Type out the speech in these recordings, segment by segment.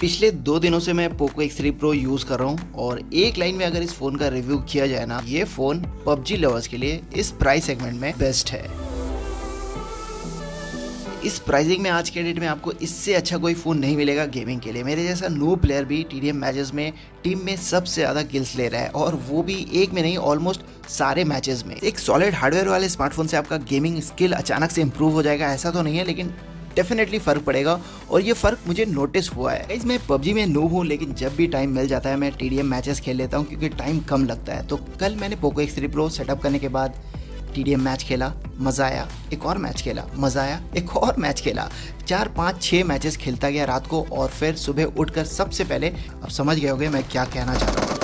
पिछले 2 दिनों से मैं पोको X3 Pro यूज़ कर रहा हूँ और एक लाइन में अगर इस फ़ोन का रिव्यू किया जाए ना, ये फ़ोन PUBG लवर्स के लिए इस प्राइस सेगमेंट में बेस्ट है। इस प्राइसिंग में आज के डेट में आपको इससे अच्छा कोई फ़ोन नहीं मिलेगा गेमिंग के लिए। मेरे जैसा नो प्लेयर भी TDM मैचेस में टीम में सबसे ज़्यादा किल्स ले रहा है और वो भी एक में नहीं, ऑलमोस्ट सारे मैचेस में। एक सॉलिड हार्डवेयर वाले स्मार्टफोन से आपका गेमिंग स्किल अचानक से इंप्रूव हो जाएगा ऐसा तो नहीं है, लेकिन डेफिनेटली फ़र्क पड़ेगा और ये फ़र्क मुझे नोटिस हुआ है। मैं PUBG में नूब हूँ, लेकिन जब भी टाइम मिल जाता है मैं TDM मैचेस खेल लेता हूँ क्योंकि टाइम कम लगता है। तो कल मैंने पोको X3 Pro सेटअप करने के बाद TDM मैच खेला, मज़ा आया। एक और मैच खेला, मज़ा आया। एक और मैच खेला। 4, 5, 6 मैचेस खेलता गया रात को और फिर सुबह उठकर सबसे पहले, अब समझ गए होंगे मैं क्या कहना चाह रहा हूँ।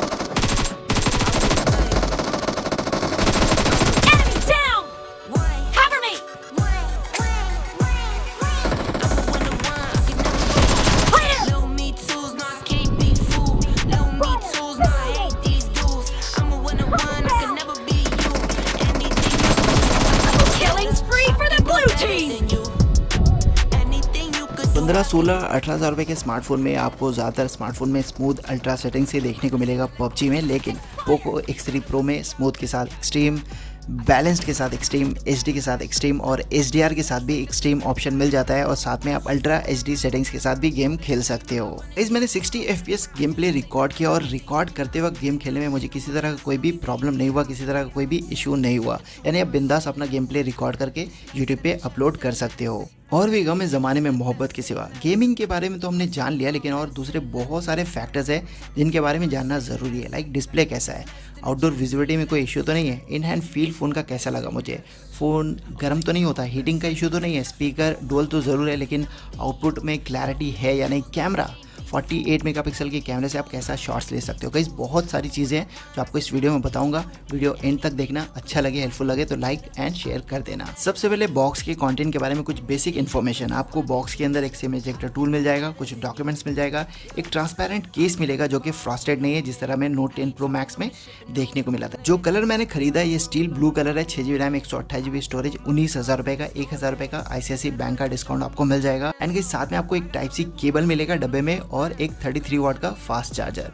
$15, $16, $18,000 रुपये के स्मार्टफोन में आपको ज़्यादातर स्मार्टफोन में स्मूथ अल्ट्रा सेटिंग से देखने को मिलेगा PUBG में, लेकिन पोको X3 Pro में स्मूथ के साथ एक्सट्रीम, बैलेंस्ड के साथ एक्सट्रीम, HD के साथ एक्सट्रीम और HDR के साथ भी एक्सट्रीम ऑप्शन मिल जाता है और साथ में आप अल्ट्रा HD सेटिंग्स के साथ भी गेम खेल सकते हो। मैंने 60 FPS गेम प्ले रिकॉर्ड किया और रिकॉर्ड करते वक्त गेम खेलने में मुझे किसी तरह का कोई भी प्रॉब्लम नहीं हुआ, किसी तरह का कोई भी इशू नहीं हुआ। यानी आप बिंदास अपना गेम प्ले रिकॉर्ड करके यूट्यूब पे अपलोड कर सकते हो। और भी गम इस ज़माने में मोहब्बत के सिवा। गेमिंग के बारे में तो हमने जान लिया, लेकिन और दूसरे बहुत सारे फैक्टर्स हैं जिनके बारे में जानना ज़रूरी है। लाइक डिस्प्ले कैसा है, आउटडोर विजिबिलिटी में कोई इशू तो नहीं है, इन हैंड फील फ़ोन का कैसा लगा मुझे, फ़ोन गर्म तो नहीं होता, हीटिंग का इशू तो नहीं है, स्पीकर डुअल तो ज़रूर है लेकिन आउटपुट में क्लैरिटी है या नहीं, कैमरा 48 मेगापिक्सल के कैमरे से आप कैसा शॉट्स ले सकते हो। गाइस बहुत सारी चीज़ें हैं जो आपको इस वीडियो में बताऊंगा। वीडियो एंड तक देखना, अच्छा लगे, हेल्पफुल लगे तो लाइक एंड शेयर कर देना। सबसे पहले बॉक्स के कंटेंट के बारे में कुछ बेसिक इन्फॉर्मेशन। आपको बॉक्स के अंदर एक सिम इजेक्टर टूल मिल जाएगा, कुछ डॉक्यूमेंट्स मिल जाएगा, एक ट्रांसपेरेंट केस मिलेगा जो कि फ्रॉस्टेड नहीं है जिस तरह में Note 10 Pro Max में देखने को मिला था। जो कलर मैंने खरीदा ये स्टील ब्लू कलर है, 6GB रैम, 128GB स्टोरेज, 19,000 रुपये का, 1,000 रुपये का ICICI बैंक का डिस्काउंट आपको मिल जाएगा। एंड साथ में आपको एक Type-C केबल मिलेगा डब्बे में और एक 33 वाट का फास्ट चार्जर।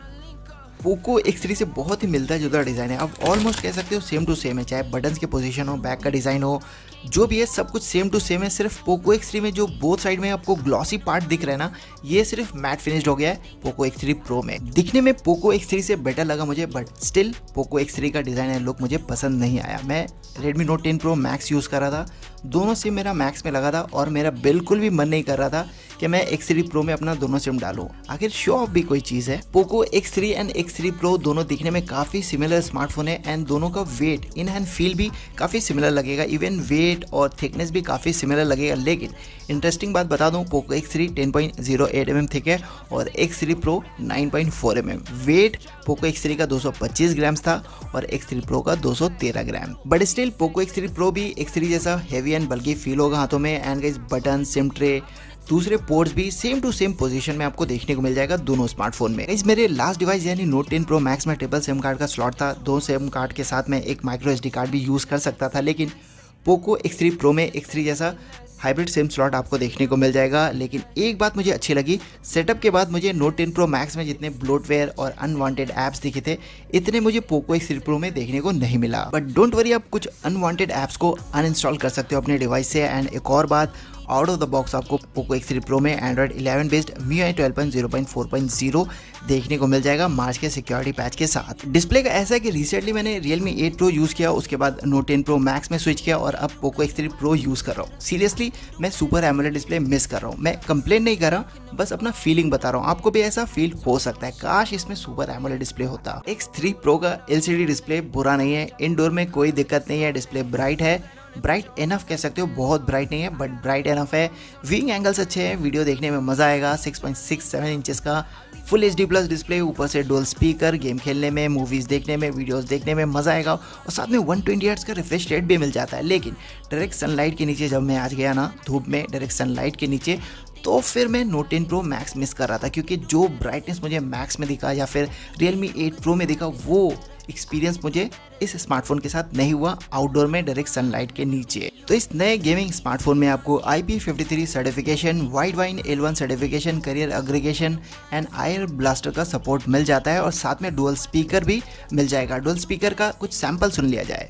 पोको X3 से बहुत ही मिलता जुलता डिज़ाइन है, आप ऑलमोस्ट कह सकते हो सेम टू सेम है, चाहे बटन्स के पोजीशन हो, बैक का डिज़ाइन हो, जो भी है सब कुछ सेम टू सेम है। सिर्फ पोको X3 में जो बोथ साइड में आपको ग्लॉसी पार्ट दिख रहा है ना, ये सिर्फ मैट फिनिश्ड हो गया है पोको X3 Pro में। दिखने में पोको X3 से बेटर लगा मुझे, बट स्टिल पोको X3 का डिज़ाइन एंड लुक मुझे पसंद नहीं आया। मैं Redmi Note 10 Pro Max use कर रहा था, दोनों सिम मेरा मैक्स में लगा था और मेरा बिल्कुल भी मन नहीं कर रहा था कि मैं X3 Pro में अपना दोनों सिम डालूं। आखिर शो ऑफ भी कोई चीज़ है। Poco X3 and X3 Pro दोनों दिखने में काफ़ी सिमिलर स्मार्टफोन है एंड दोनों का वेट, इन हैंड फील भी काफ़ी सिमिलर लगेगा, इवन वेट और थिकनेस भी काफ़ी सिमिलर लगेगा। लेकिन इंटरेस्टिंग बात बता दूं, पोको X3 10.08 mm थिक है और X3 Pro 9.4 mm। Wait Poco X3 का 225 ग्राम था और X3 Pro का 213 gram. But still Poco X3 Pro भी X3 जैसा हैवी एंड बल्कि फील होगा हाथों में। And guys button, sim tray, दूसरे पोर्ट्स भी सेम टू सेम पोजीशन में आपको देखने को मिल जाएगा दोनों स्मार्टफोन में। इस मेरे लास्ट डिवाइस यानी Note 10 Pro Max में ट्रिपल सिम कार्ड का स्लॉट था, 2 सिम कार्ड के साथ में एक माइक्रो SD कार्ड भी यूज़ कर सकता था। लेकिन पोको X3 Pro में X3 जैसा हाइब्रिड सिम स्लॉट आपको देखने को मिल जाएगा। लेकिन एक बात मुझे अच्छी लगी, सेटअप के बाद मुझे Note 10 Pro Max में जितने ब्लोटवेयर और अनवांटेड ऐप्स दिखे थे, इतने मुझे पोको X3 Pro में देखने को नहीं मिला। बट डोंट वरी, आप कुछ अनवांटेड ऐप्स को अनइंस्टॉल कर सकते हो अपने डिवाइस से। एंड एक और बात, आउट ऑफ द बॉक्स आपको पोको X3 Pro में Android 11 बेस्ड MIUI 12.0.4.0 देखने को मिल जाएगा मार्च के सिक्योरिटी पैच के साथ। डिस्प्ले का ऐसा है कि रिसेंटली मैंने Realme 8 Pro यूज़ किया, उसके बाद Note 10 Pro Max में स्विच किया और अब पोको X3 Pro यूज़ कर रहा हूँ। सीरियसली मैं सुपर एमोलेड डिस्प्ले मिस कर रहा हूँ। मैं कंप्लेन नहीं कर रहा, बस अपना फीलिंग बता रहा हूँ, आपको भी ऐसा फील हो सकता है, काश इसमें सुपर एमोलेड डिस्प्ले होता। X3 Pro का LCD डिस्प्ले बुरा नहीं है, इंडोर में कोई दिक्कत नहीं है, डिस्प्ले ब्राइट है, ब्राइट एनफ कह सकते हो, बहुत ब्राइट नहीं है बट ब्राइट एनफ है। व्यूइंग एंगल्स अच्छे हैं, वीडियो देखने में मज़ा आएगा। 6.67 इंचेस का फुल HD प्लस डिस्प्ले, ऊपर से डुअल स्पीकर, गेम खेलने में, मूवीज़ देखने में, वीडियोस देखने में मज़ा आएगा और साथ में 120 हर्ट्ज़ का रिफ्रेश रेट भी मिल जाता है। लेकिन डायरेक्ट सनलाइट के नीचे जब मैं आज गया ना, धूप में डायरेक्ट सनलाइट के नीचे, तो फिर मैं Note 10 Pro Max मिस कर रहा था क्योंकि जो ब्राइटनेस मुझे मैक्स में दिखा या फिर Realme 8 Pro में दिखा वो एक्सपीरियंस मुझे इस स्मार्टफोन के साथ नहीं हुआ आउटडोर में डायरेक्ट सनलाइट के नीचे। तो इस नए गेमिंग स्मार्टफोन में आपको IP53 certification, Widevine L1 certification, carrier aggregation and IR blaster का सपोर्ट मिल जाता है और साथ में डुअल स्पीकर भी मिल जाएगा। डुअल स्पीकर का कुछ सैंपल सुन लिया जाए।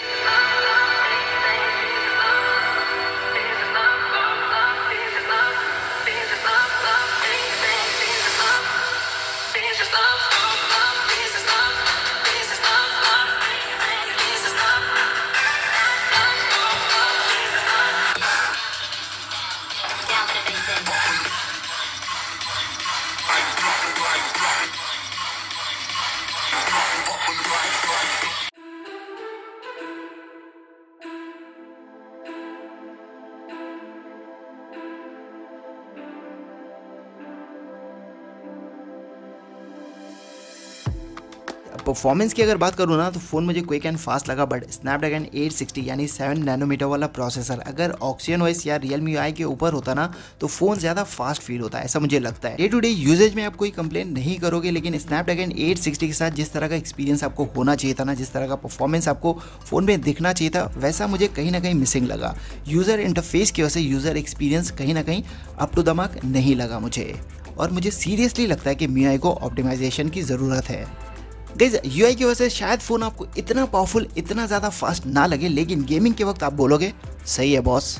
परफॉर्मेंस की अगर बात करूँ ना तो फ़ोन मुझे क्विक एंड फास्ट लगा, बट स्नैपड्रैगन 860 यानी 7 नैनोमीटर वाला प्रोसेसर अगर ऑक्सीजन ओएस या रियलमी UI के ऊपर होता ना तो फ़ोन ज़्यादा फास्ट फील होता है, ऐसा मुझे लगता है। डे टू डे यूजेज में आप कोई कंप्लेन नहीं करोगे, लेकिन स्नैपड्रैगन 860 के साथ जिस तरह का एक्सपीरियंस आपको होना चाहिए था ना, जिस तरह का परफॉर्मेंस आपको फ़ोन में दिखना चाहिए था, वैसा मुझे कहीं ना कहीं मिसिंग लगा। यूज़र इंटरफेस की वजह से यूज़र एक्सपीरियंस कहीं ना कहीं अप टू द मार्क नहीं लगा मुझे, और मुझे सीरियसली लगता है कि MIUI को ऑप्टिमाइजेशन की ज़रूरत है। गाइस UI की वजह से शायद फ़ोन आपको इतना पावरफुल, इतना ज़्यादा फास्ट ना लगे, लेकिन गेमिंग के वक्त आप बोलोगे सही है बॉस।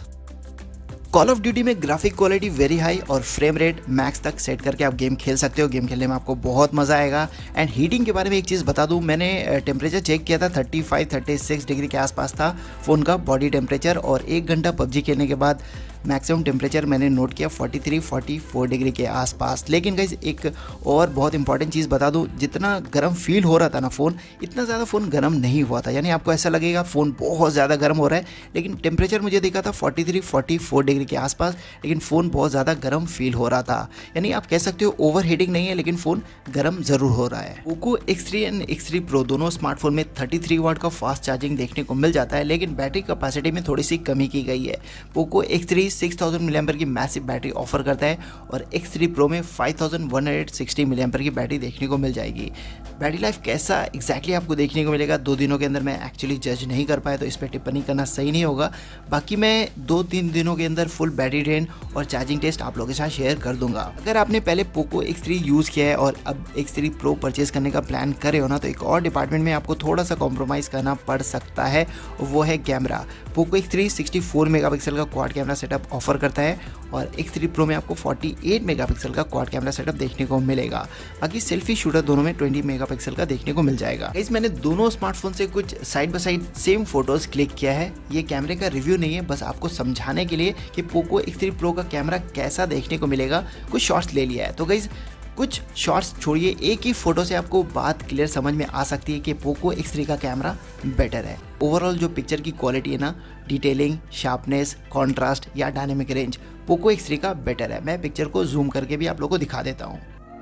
कॉल ऑफ ड्यूटी में ग्राफिक क्वालिटी वेरी हाई और फ्रेम रेट मैक्स तक सेट करके आप गेम खेल सकते हो। गेम खेलने में आपको बहुत मज़ा आएगा। एंड हीटिंग के बारे में एक चीज़ बता दूं, मैंने टेम्परेचर चेक किया था, 35-36 डिग्री के आसपास था फ़ोन का बॉडी टेम्परेचर, और 1 घंटा PUBG खेलने के बाद मैक्सिमम टेम्परेचर मैंने नोट किया 43-44 डिग्री के आसपास। लेकिन गाइस एक और बहुत इंपॉर्टेंट चीज़ बता दूं, जितना गर्म फील हो रहा था ना फ़ोन, इतना ज़्यादा फ़ोन गर्म नहीं हुआ था। यानी आपको ऐसा लगेगा फ़ोन बहुत ज़्यादा गर्म हो रहा है, लेकिन टेम्परेचर मुझे देखा था 43-44 डिग्री के आसपास, लेकिन फ़ोन बहुत ज़्यादा गर्म फील हो रहा था। यानी आप कह सकते हो ओवर हीटिंग नहीं है, लेकिन फ़ोन गर्म ज़रूर हो रहा है। Poco X3 and X3 Pro दोनों स्मार्टफोन में 33 वाट का फास्ट चार्जिंग देखने को मिल जाता है, लेकिन बैटरी कैपेसिटी में थोड़ी सी कमी की गई है। पोको X3 6000 mAh की मैसिव बैटरी ऑफर करता है और X3 Pro में 5160 mAh की बैटरी देखने को मिल जाएगी। बैटरी लाइफ कैसा एग्जैक्टली आपको देखने को मिलेगा 2 दिनों के अंदर मैं एक्चुअली जज नहीं कर पाया, तो इस पर टिप्पणी करना सही नहीं होगा। बाकी मैं 2-3 दिनों के अंदर फुल बैटरी ड्रेन और चार्जिंग टेस्ट आप लोगों के साथ शेयर कर दूंगा। अगर आपने पहले पोको X3 यूज़ किया है और अब X3 Pro परचेज करने का प्लान करे हो ना, तो एक और डिपार्टमेंट में आपको थोड़ा सा कॉम्प्रोमाइज़ करना पड़ सकता है, वो है कैमरा। पोको X3 64 मेगापिक्सल का क्वाड कैमरा सेटअप ऑफर करता है और X3 Pro में आपको 48 मेगापिक्सल का क्वाड कैमरा सेटअप देखने को मिलेगा। बाकी सेल्फी शूटर दोनों में 20 मेगापिक्सल का देखने को मिल जाएगा। गाइस मैंने दोनों स्मार्टफोन से कुछ side by side same photos click किया है। ये कैमरे का रिव्यू नहीं है, बस आपको समझाने के लिए कि पोको X3 Pro का कैमरा कैसा देखने को मिलेगा कुछ शॉट्स ले लिया है। तो गाइस कुछ शॉट्स छोड़िए, एक ही फोटो से आपको बात क्लियर समझ में आ सकती है कि पोको X3 का कैमरा बेटर है। ओवरऑल जो पिक्चर की क्वालिटी है ना, डिटेलिंग, शार्पनेस, कॉन्ट्रास्ट या डायनेमिक रेंज, पोको X3 का बेटर है। मैं पिक्चर को जूम करके भी आप लोगों को दिखा देता हूँ।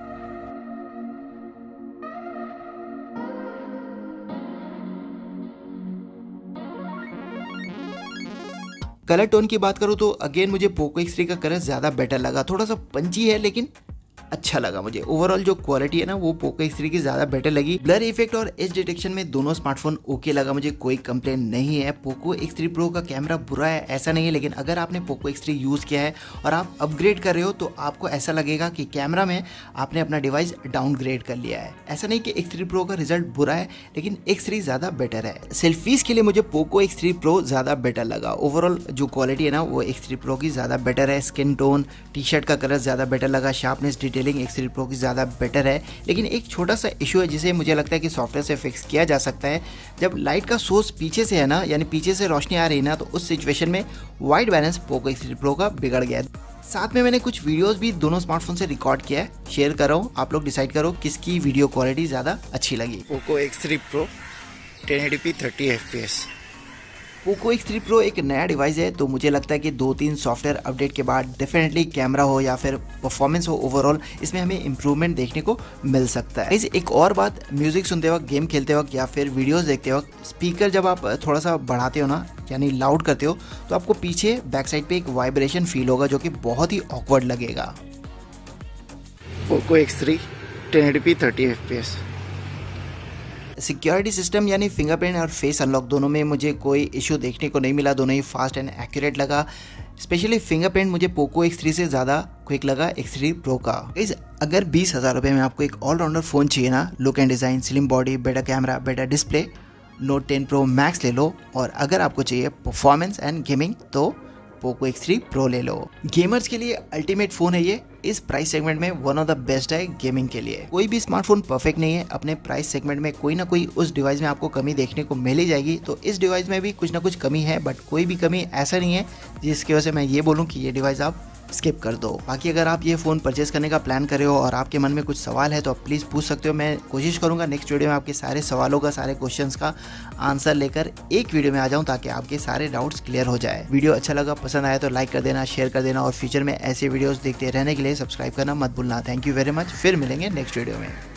कलर टोन की बात करूँ तो अगेन मुझे पोको X3 का कलर ज़्यादा बेटर लगा। थोड़ा सा पंची है लेकिन अच्छा लगा मुझे। ओवरऑल जो क्वालिटी है ना वो पोको X3 की ज़्यादा बेटर लगी। ब्लर इफेक्ट और एज डिटेक्शन में दोनों स्मार्टफोन ओके लगा मुझे, कोई कंप्लेन नहीं है। पोको X3 Pro का कैमरा बुरा है ऐसा नहीं है, लेकिन अगर आपने पोको X3 यूज़ किया है और आप अपग्रेड कर रहे हो तो आपको ऐसा लगेगा कि कैमरा में आपने अपना डिवाइस डाउनग्रेड कर लिया है। ऐसा नहीं कि X3 Pro का रिजल्ट बुरा है, लेकिन X3 ज़्यादा बेटर है। सेल्फीज के लिए मुझे पोको X3 Pro ज़्यादा बेटर लगा। ओवरऑल जो क्वालिटी है ना वो X3 Pro की ज़्यादा बेटर है। स्किन टोन, टी शर्ट का कलर ज़्यादा बेटर लगा। शार्पनेस, डिटेलिंग X3 Pro की ज़्यादा बेटर है। लेकिन एक छोटा सा इशू है जिसे मुझे लगता है कि सॉफ्टवेयर से फिक्स किया जा सकता है। जब लाइट का सोर्स पीछे से है ना, यानी पीछे से रोशनी आ रही है ना, तो उस सिचुएशन में white balance Poco X3 Pro का बिगड़ गया है। साथ में मैंने कुछ वीडियोस भी दोनों स्मार्टफोन से रिकॉर्ड किया है, शेयर कर रहा हूँ। आप लोग डिसाइड करो किसकी वीडियो क्वालिटी ज़्यादा अच्छी लगी। Poco X3 Pro 1080p 30 fps। Poco X3 Pro एक नया डिवाइस है, तो मुझे लगता है कि 2-3 सॉफ्टवेयर अपडेट के बाद डेफिनेटली कैमरा हो या फिर परफॉर्मेंस हो, ओवरऑल इसमें हमें इम्प्रूवमेंट देखने को मिल सकता है। एक और बात, म्यूजिक सुनते वक्त, गेम खेलते वक्त या फिर वीडियोस देखते वक्त स्पीकर जब आप थोड़ा सा बढ़ाते हो ना, यानी लाउड करते हो, तो आपको पीछे बैक साइड पे एक वाइब्रेशन फील होगा जो कि बहुत ही ऑकवर्ड लगेगा। Poco X3 1080p 30 fps। Security system यानी फिंगरप्रिंट और फेस अनलॉक दोनों में मुझे कोई इशू देखने को नहीं मिला, दोनों ही फास्ट एंड एक्यूरेट लगा। स्पेशली फिंगरप्रिंट मुझे पोको X3 से ज़्यादा क्विक लगा X3 Pro का। अगर 20,000 रुपये में आपको एक ऑलराउंडर फ़ोन चाहिए ना, look and design, slim body, better camera, better display, Note 10 Pro Max ले लो। और अगर आपको चाहिए परफॉर्मेंस एंड गेमिंग तो पोको X3 Pro ले लो। गेमर्स के लिए अल्टीमेट फ़ोन है ये, इस प्राइस सेगमेंट में वन ऑफ द बेस्ट है गेमिंग के लिए। कोई भी स्मार्टफोन परफेक्ट नहीं है, अपने प्राइस सेगमेंट में कोई ना कोई उस डिवाइस में आपको कमी देखने को मिल ही जाएगी। तो इस डिवाइस में भी कुछ ना कुछ कमी है, बट कोई भी कमी ऐसा नहीं है जिसकी वजह से मैं ये बोलूँ कि ये डिवाइस आप स्किप कर दो। बाकी अगर आप ये फ़ोन परचेस करने का प्लान कर रहे हो और आपके मन में कुछ सवाल है तो आप प्लीज़ पूछ सकते हो। मैं कोशिश करूँगा नेक्स्ट वीडियो में आपके सारे सवालों का, सारे क्वेश्चंस का आंसर लेकर एक वीडियो में आ जाऊँ ताकि आपके सारे डाउट्स क्लियर हो जाए। वीडियो अच्छा लगा, पसंद आया तो लाइक कर देना, शेयर कर देना और फ्यूचर में ऐसे वीडियोज़ देखते रहने के लिए सब्सक्राइब करना मत भूलना। थैंक यू वेरी मच, फिर मिलेंगे नेक्स्ट वीडियो में।